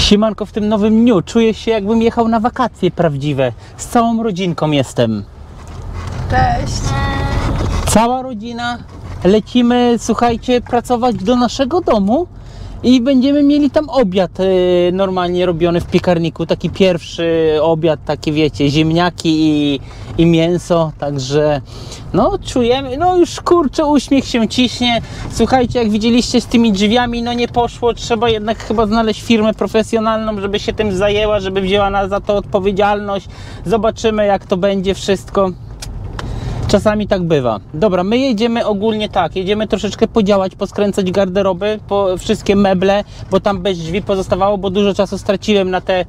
Siemanko, w tym nowym dniu czuję się, jakbym jechał na wakacje prawdziwe. Z całą rodzinką jestem. Cześć. Cała rodzina. Lecimy, słuchajcie, pracować do naszego domu i będziemy mieli tam obiad normalnie robiony w piekarniku. Taki pierwszy obiad, takie wiecie, ziemniaki i mięso. Także no czujemy, no już kurczę, uśmiech się ciśnie. Słuchajcie, jak widzieliście z tymi drzwiami, no nie poszło. Trzeba jednak chyba znaleźć firmę profesjonalną, żeby się tym zajęła, żeby wzięła za to odpowiedzialność. Zobaczymy, jak to będzie wszystko. Czasami tak bywa. Dobra, my jedziemy ogólnie tak, jedziemy troszeczkę podziałać, poskręcać garderoby, wszystkie meble, bo tam bez drzwi pozostawało, bo dużo czasu straciłem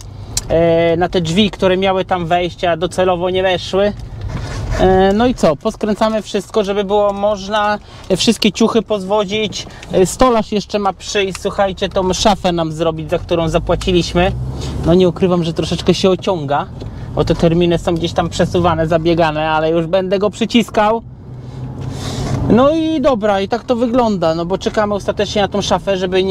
na te drzwi, które miały tam wejść, a docelowo nie weszły. No i co, poskręcamy wszystko, żeby było można wszystkie ciuchy pozwozić. Stolarz jeszcze ma przyjść, słuchajcie, tą szafę nam zrobić, za którą zapłaciliśmy. No nie ukrywam, że troszeczkę się ociąga, bo te terminy są gdzieś tam przesuwane, zabiegane, ale już będę go przyciskał. No i dobra, i tak to wygląda, no bo czekamy ostatecznie na tą szafę, żeby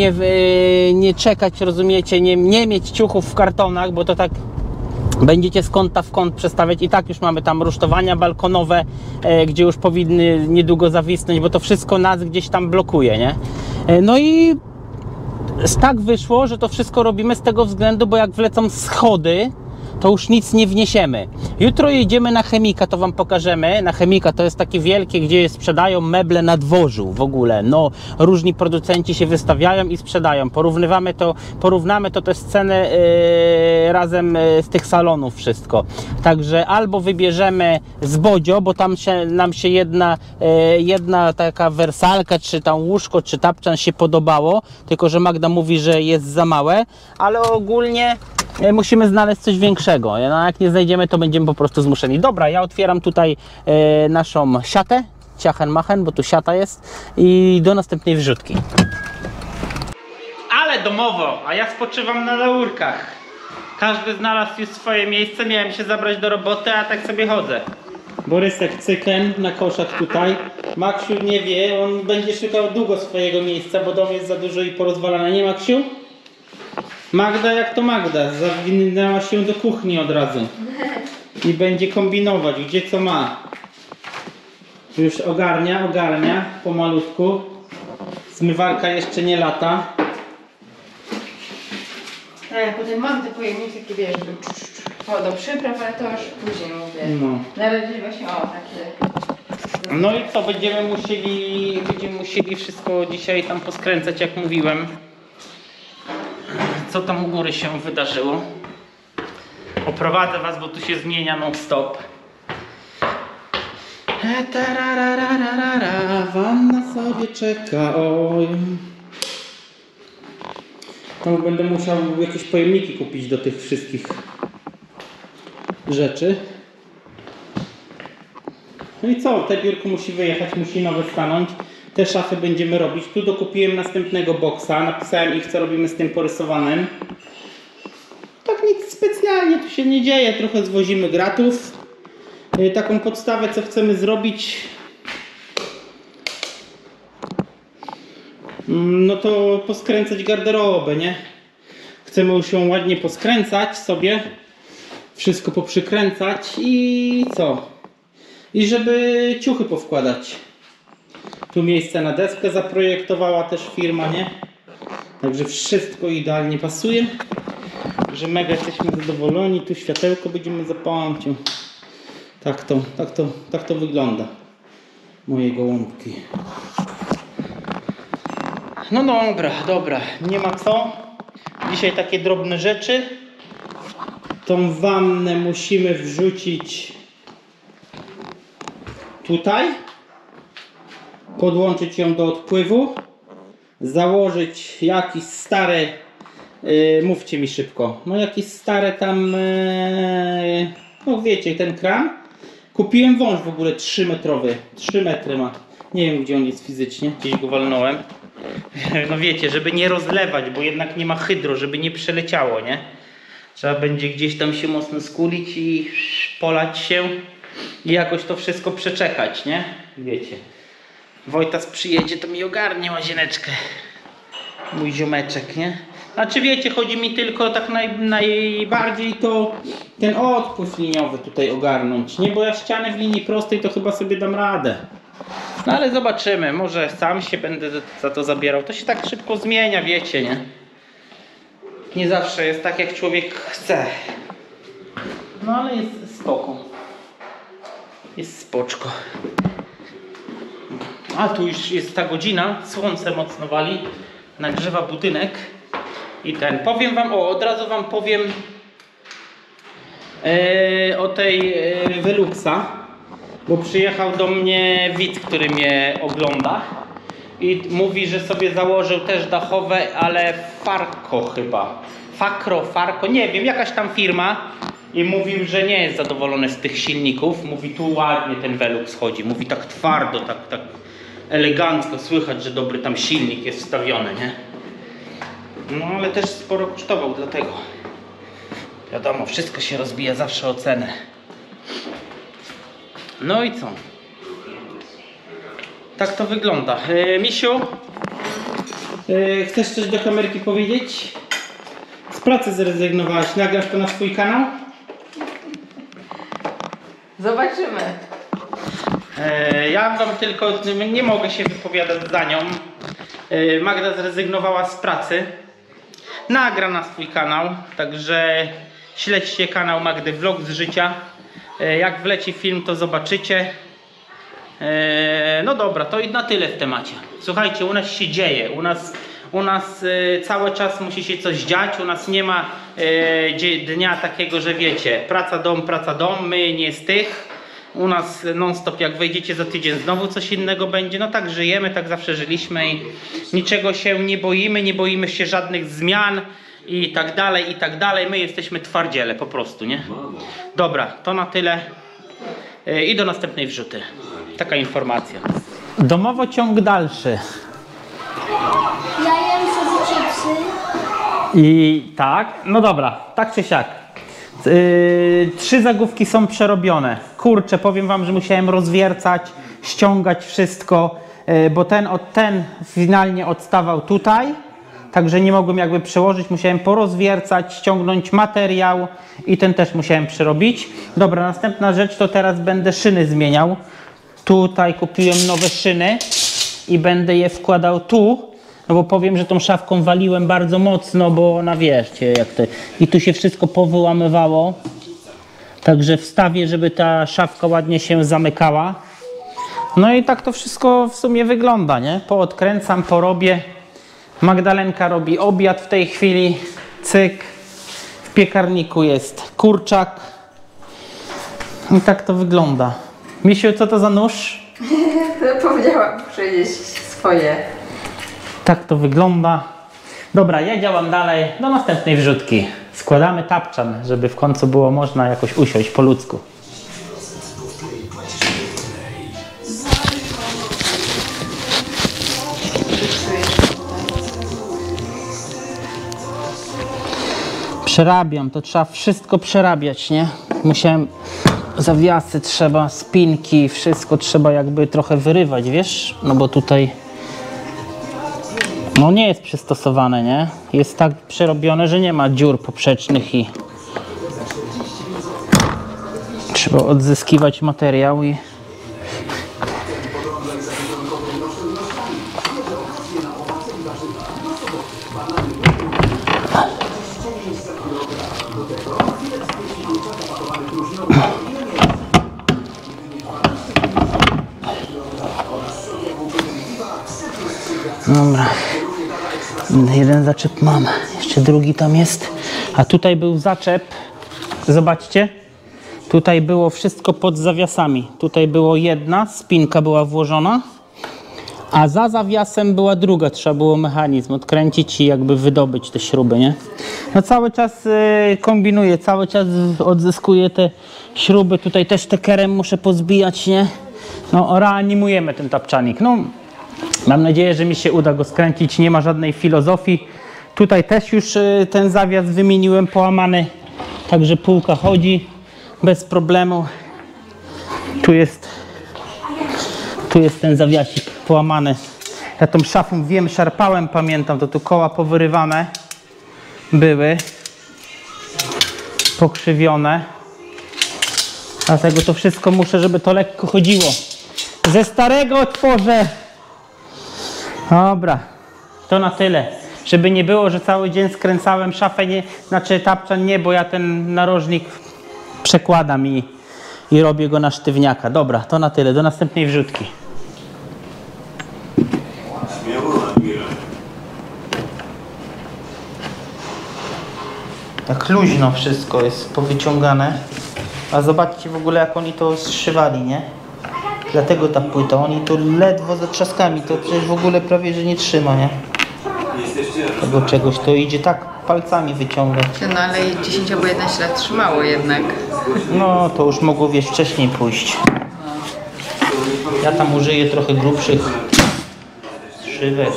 nie czekać, rozumiecie, nie mieć ciuchów w kartonach, bo to tak będziecie z kąta w kąt przestawiać. I tak już mamy tam rusztowania balkonowe, gdzie już powinny niedługo zawisnąć, bo to wszystko nas gdzieś tam blokuje, nie? No i tak wyszło, że to wszystko robimy z tego względu, bo jak wlecą schody, to już nic nie wniesiemy. Jutro jedziemy na Chemika, to wam pokażemy. Na Chemika to jest takie wielkie, gdzie sprzedają meble na dworzu w ogóle. No, różni producenci się wystawiają i sprzedają. Porównamy to z ceny razem z tych salonów wszystko. Także albo wybierzemy z Bodzio, bo tam nam się jedna taka wersalka, czy tam łóżko, czy tapczan się podobało, tylko że Magda mówi, że jest za małe, ale ogólnie musimy znaleźć coś większego. No, jak nie znajdziemy, to będziemy po prostu zmuszeni. Dobra, ja otwieram tutaj naszą siatę, ciachenmachen, bo tu siata jest, i do następnej wrzutki. Ale domowo, a ja spoczywam na laurkach. Każdy znalazł już swoje miejsce, miałem się zabrać do roboty, a tak sobie chodzę. Borysek cyken na koszach tutaj. Maksiu nie wie, on będzie szukał długo swojego miejsca, bo dom jest za dużo i porozwalany. Nie, Maksiu? Magda jak to Magda, zawinęła się do kuchni od razu i będzie kombinować, gdzie co ma. Już ogarnia pomalutku. Zmywarka jeszcze nie lata. A ja potem mam te pojemniki takie, wiesz, do przypraw, ale to już później mówię. No. Na razie właśnie takie. No i co, będziemy musieli wszystko dzisiaj tam poskręcać, jak mówiłem. Co tam u góry się wydarzyło? Oprowadzę was, bo tu się zmienia non stop. Wanna sobie czeka, oj. Tam będę musiał jakieś pojemniki kupić do tych wszystkich rzeczy. No i co? Te biurko musi wyjechać, musi nowe stanąć. Te szafy będziemy robić. Tu dokupiłem następnego boksa. Napisałem ich, co robimy z tym porysowanym. Tak nic specjalnie tu się nie dzieje. Trochę zwozimy gratów. Taką podstawę, co chcemy zrobić, no to poskręcać garderobę, nie? Chcemy już ją ładnie poskręcać sobie. Wszystko poprzykręcać i co? I żeby ciuchy powkładać. Tu miejsce na deskę zaprojektowała też firma, nie? Także wszystko idealnie pasuje. Że mega jesteśmy zadowoleni. Tu światełko będziemy zapalać. Tak to wygląda. Moje gołąbki. No dobra. Nie ma co. Dzisiaj takie drobne rzeczy. Tą wannę musimy wrzucić tutaj. Podłączyć ją do odpływu, założyć jakieś stare, mówcie mi szybko, no jakieś stare tam, no wiecie, ten kran. Kupiłem wąż w ogóle 3-metrowy, 3 metry ma, nie wiem gdzie on jest fizycznie, gdzieś go walnąłem. No wiecie, żeby nie rozlewać, bo jednak nie ma hydro, żeby nie przeleciało, nie? Trzeba będzie gdzieś tam się mocno skulić i polać się i jakoś to wszystko przeczekać, nie? Wiecie. Wojtas przyjedzie, to mi ogarnie łazieneczkę. Mój ziomeczek, nie? Znaczy wiecie, chodzi mi tylko tak najbardziej to ten odpływ liniowy tutaj ogarnąć, nie? Bo ja ścianę w linii prostej to chyba sobie dam radę. No ale zobaczymy, może sam się będę za to zabierał. To się tak szybko zmienia, wiecie, nie? Nie zawsze jest tak, jak człowiek chce. No ale jest spoko. Jest spoczko. A tu już jest ta godzina, słońce mocno wali, nagrzewa budynek. I powiem wam, od razu wam powiem o tej Veluxa, bo przyjechał do mnie widz, który mnie ogląda i mówi, że sobie założył też dachowe, ale Farco chyba, Farco, nie wiem, jakaś tam firma, i mówił, że nie jest zadowolony z tych silników. Mówi, tu ładnie ten Velux chodzi, mówi tak twardo, tak elegancko, słychać, że dobry tam silnik jest wstawiony, nie? No ale też sporo kosztował, dlatego wiadomo, wszystko się rozbija zawsze o cenę. No i co? Tak to wygląda. Misiu, chcesz coś do kamerki powiedzieć? Z pracy zrezygnowałaś, nagrasz to na swój kanał? Zobaczymy. Ja wam tylko nie mogę się wypowiadać za nią. Magda zrezygnowała z pracy. Nagra na swój kanał, także śledźcie kanał Magdy Vlog z życia. Jak wleci film, to zobaczycie. No dobra, to i na tyle w temacie. Słuchajcie, u nas się dzieje, u nas cały czas musi się coś dziać, u nas nie ma dnia takiego, że wiecie, praca, dom, my nie z tych. U nas non stop, jak wejdziecie za tydzień, znowu coś innego będzie. No tak żyjemy, tak zawsze żyliśmy i niczego się nie boimy się żadnych zmian i tak dalej. My jesteśmy twardziele po prostu, nie? Dobra, to na tyle i do następnej wrzuty. Taka informacja. Domowo ciąg dalszy. Ja jem sobie chipsy. I tak, no dobra, tak czy siak. 3 zagłówki są przerobione. Kurczę, powiem wam, że musiałem rozwiercać, ściągać wszystko, bo ten finalnie odstawał tutaj, także nie mogłem jakby przełożyć, musiałem porozwiercać, ściągnąć materiał i ten też musiałem przerobić. Dobra, następna rzecz to teraz będę szyny zmieniał. Tutaj kupiłem nowe szyny i będę je wkładał tu. No bo powiem, że tą szafką waliłem bardzo mocno, bo ona wiecie jak to. I tu się wszystko powyłamywało. Także wstawię, żeby ta szafka ładnie się zamykała. No i tak to wszystko w sumie wygląda, nie? Poodkręcam, porobię. Magdalenka robi obiad w tej chwili. Cyk. W piekarniku jest kurczak. I tak to wygląda. Misiu, co to za nóż? Powiedziałam powiedzieć swoje. Tak to wygląda. Dobra, ja działam dalej. Do następnej wrzutki. Składamy tapczan, żeby w końcu było można jakoś usiąść po ludzku. Przerabiam, to trzeba wszystko przerabiać, nie? Musiałem zawiasy, trzeba spinki, wszystko trzeba jakby trochę wyrywać, wiesz? No bo tutaj no nie jest przystosowane, nie? Jest tak przerobione, że nie ma dziur poprzecznych i trzeba odzyskiwać materiał i dobra. Jeden zaczep mam, jeszcze drugi tam jest, a tutaj był zaczep, zobaczcie, tutaj było wszystko pod zawiasami, tutaj było jedna, spinka była włożona, a za zawiasem była druga, trzeba było mechanizm odkręcić i jakby wydobyć te śruby, nie? No cały czas kombinuję, cały czas odzyskuję te śruby, tutaj też tekerem muszę pozbijać, nie? No reanimujemy ten tapczanik, no. Mam nadzieję, że mi się uda go skręcić, nie ma żadnej filozofii. Tutaj też już ten zawias wymieniłem połamany, także półka chodzi bez problemu. Tu jest ten zawiasik połamany. Ja tą szafą wiem, szarpałem, pamiętam, to tu koła powyrywane. były pokrzywione. Dlatego to wszystko muszę, żeby to lekko chodziło. Ze starego otworzę. Dobra, to na tyle. Żeby nie było, że cały dzień skręcałem szafę, znaczy tapczan nie, bo ja ten narożnik przekładam i robię go na sztywniaka. Dobra, to na tyle. Do następnej wrzutki. Tak luźno wszystko jest powyciągane. A zobaczcie w ogóle, jak oni to zszywali, nie? Dlatego ta płyta, oni to ledwo za trzaskami, to przecież w ogóle prawie, że nie trzyma, nie? Tego czegoś, to idzie tak palcami wyciągać. No ale 10 albo 11 lat trzymało jednak. No, to już mogło, wiesz, wcześniej pójść. Ja tam użyję trochę grubszych szywek.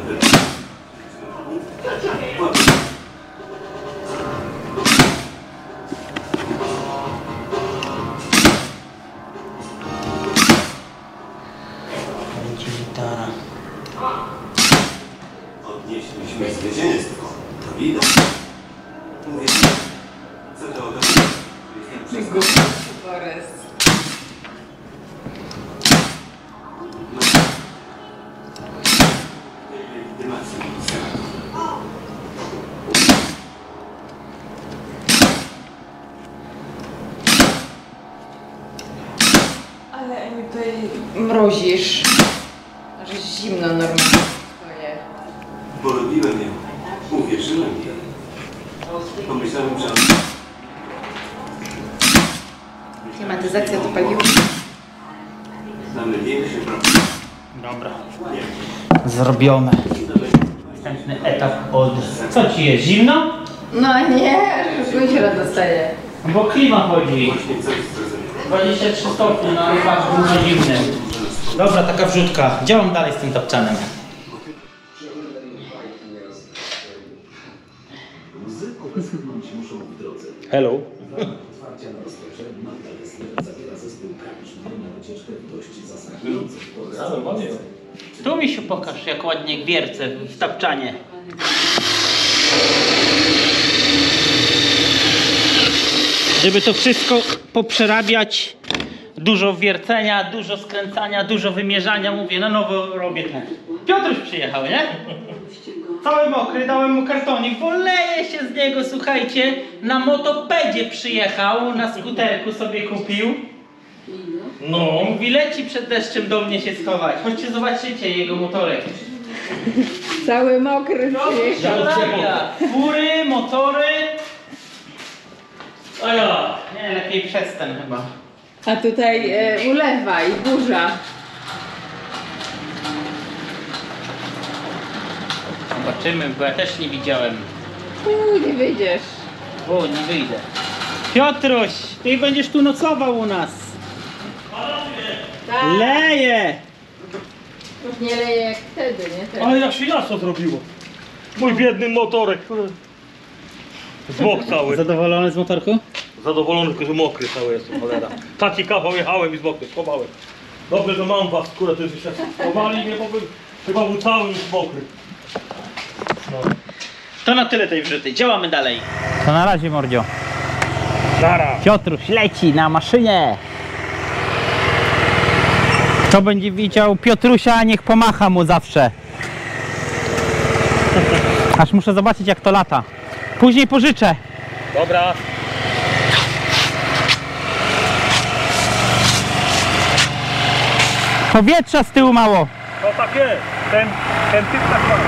Będzie gitara. Odnieśliśmy zwycięstwo. To widać. Mówię, co to oto? Ale Emi, tutaj mrozisz. Że zimno normalnie stoję. Polubiłem ją. Uwierzyłem jej. Pomyślałem, że... Klimatyzacja to paliwo. Mamy większy problem. Dobra. Zrobione. Następny etap od... Co ci jest? Zimno? No nie, już się dostaje. Bo klima chodzi. Właśnie coś zrozumiałem. 23 stopnie, no ale patrz, był zimny. Dobra, taka wrzutka. Działam dalej z tym tapczanem. Hello. Tu mi się pokaż, jak ładnie gwiercę w tapczanie. Żeby to wszystko poprzerabiać, dużo wiercenia, dużo skręcania, dużo wymierzania, mówię, na nowo robię ten. Piotruś przyjechał, nie? Cały mokry, dałem mu kartonik, bo leje się z niego, słuchajcie, na motopedzie przyjechał, na skuterku sobie kupił. No, mówi, leci przed deszczem do mnie się schować. Chodźcie, zobaczycie jego motorek. Cały mokry przyjechał. Fury, motory. O ja, nie, lepiej przez ten chyba. A tutaj ulewa i burza. Zobaczymy, bo ja też nie widziałem. Nie wyjdziesz. O, nie wyjdę. Piotruś, ty będziesz tu nocował u nas. Tak. Leje! Już nie leje jak wtedy, nie? Teraz. Ale jak się jasno zrobiło. Mój biedny motorek. Zmok cały. Zadowolony z motorku? Zadowolony, tylko że mokry cały jestem, cholera. Taki kawał jechałem i zmokry, schowałem. Dobrze, że mam was, skórę, to jest jeszcze schowali mnie, bo bym chyba był cały już mokry. To na tyle tej wrzuty. Działamy dalej. To na razie, mordzio. Nara. Piotruś leci na maszynie. Kto będzie widział Piotrusia, niech pomacha mu zawsze. Aż muszę zobaczyć, jak to lata. Później pożyczę. Dobra. Powietrza z tyłu mało. No tak jest. Ten typ tak ma.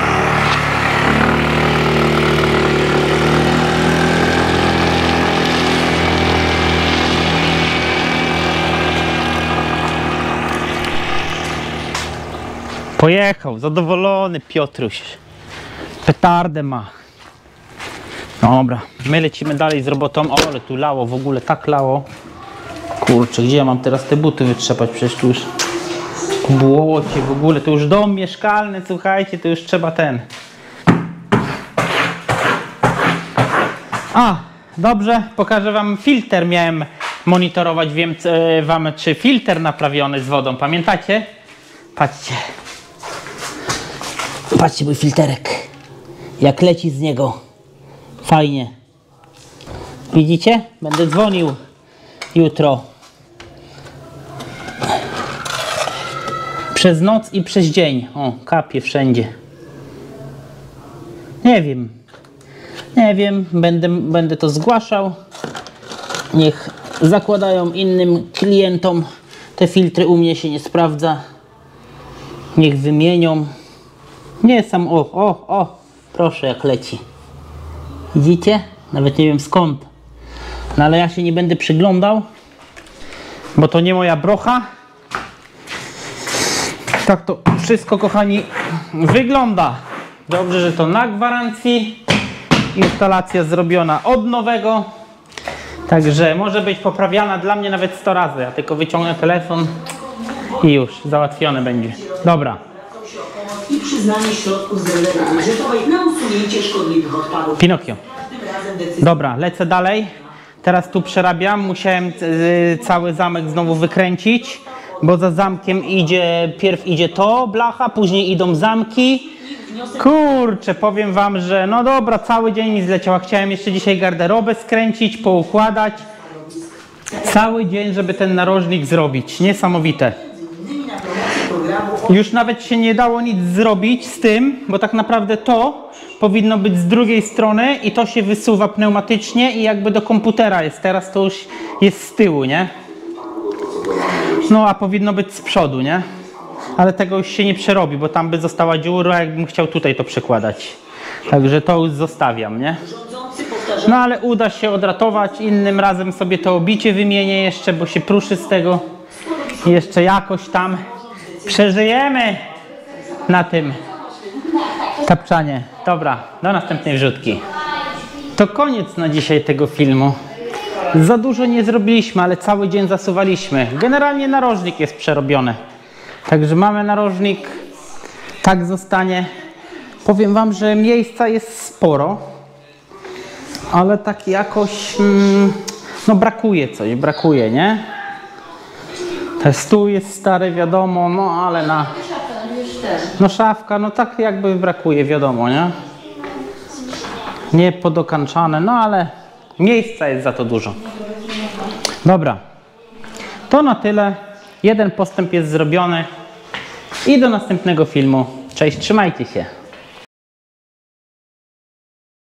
Pojechał, zadowolony Piotruś. Petardę ma. Dobra, my lecimy dalej z robotą. O, ale tu lało, w ogóle tak lało. Kurczę, gdzie ja mam teraz te buty wytrzepać? Przecież tu już błocie w ogóle. To już dom mieszkalny, słuchajcie, to już trzeba ten. A, dobrze, pokażę wam filtr. Miałem monitorować, wiem wam, czy filtr naprawiony z wodą. Pamiętacie? Patrzcie. Patrzcie mój filterek. Jak leci z niego Fajnie. Widzicie? Będę dzwonił jutro. Przez noc i przez dzień. O, kapie wszędzie. Nie wiem. Nie wiem. Będę to zgłaszał. Niech zakładają innym klientom. Te filtry u mnie się nie sprawdza. Niech wymienią. Nie sam. O. Proszę, jak leci. Widzicie? Nawet nie wiem skąd. No ale ja się nie będę przyglądał, bo to nie moja brocha. Tak to wszystko, kochani, wygląda. Dobrze, że to na gwarancji. Instalacja zrobiona od nowego. Także może być poprawiana dla mnie nawet 100 razy. Ja tylko wyciągnę telefon i już załatwione będzie. Dobra. I przyznanie środków z rezerwy budżetowej na usunięcie szkodliwych odpadów. Pinokio. Dobra, lecę dalej. Teraz tu przerabiam. Musiałem cały zamek znowu wykręcić, bo za zamkiem pierw idzie to, blacha, później idą zamki. Kurczę, powiem wam, że no dobra, cały dzień mi zleciała. Chciałem jeszcze dzisiaj garderobę skręcić, poukładać. Cały dzień, żeby ten narożnik zrobić. Niesamowite. Już nawet się nie dało nic zrobić z tym, bo tak naprawdę to powinno być z drugiej strony i to się wysuwa pneumatycznie i jakby do komputera jest. Teraz to już jest z tyłu, nie? No a powinno być z przodu, nie? Ale tego już się nie przerobi, bo tam by została dziura, jakbym chciał tutaj to przekładać. Także to już zostawiam, nie? No ale uda się odratować. Innym razem sobie to obicie wymienię jeszcze, bo się pruszy z tego. I jeszcze jakoś tam przeżyjemy na tym tapczanie. Dobra, do następnej wrzutki. To koniec na dzisiaj tego filmu. Za dużo nie zrobiliśmy, ale cały dzień zasuwaliśmy. Generalnie narożnik jest przerobiony. Także mamy narożnik. Tak zostanie. Powiem wam, że miejsca jest sporo. Ale tak jakoś no brakuje, nie? Ten stół jest stary, wiadomo, no ale no szafka, no tak jakby brakuje, wiadomo, nie? Nie podokańczane, no ale miejsca jest za to dużo. Dobra, to na tyle. Jeden postęp jest zrobiony i do następnego filmu. Cześć, trzymajcie się.